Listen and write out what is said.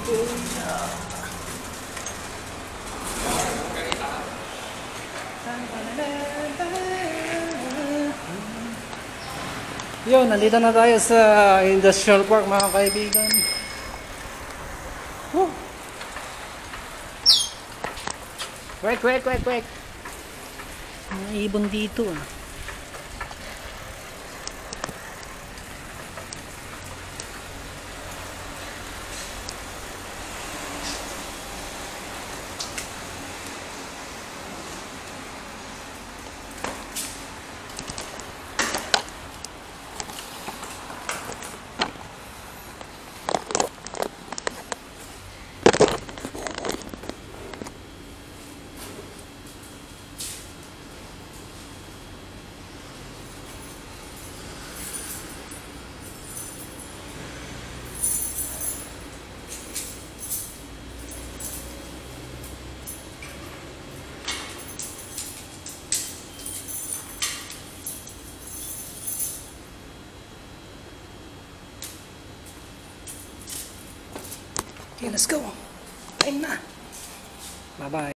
Yun, nandito na tayo sa industrial park mga kaibigan. Woo! Kwek, kwek, kwek, kwek. Mga ibon dito. Okay, let's go. Time na. Bye-bye.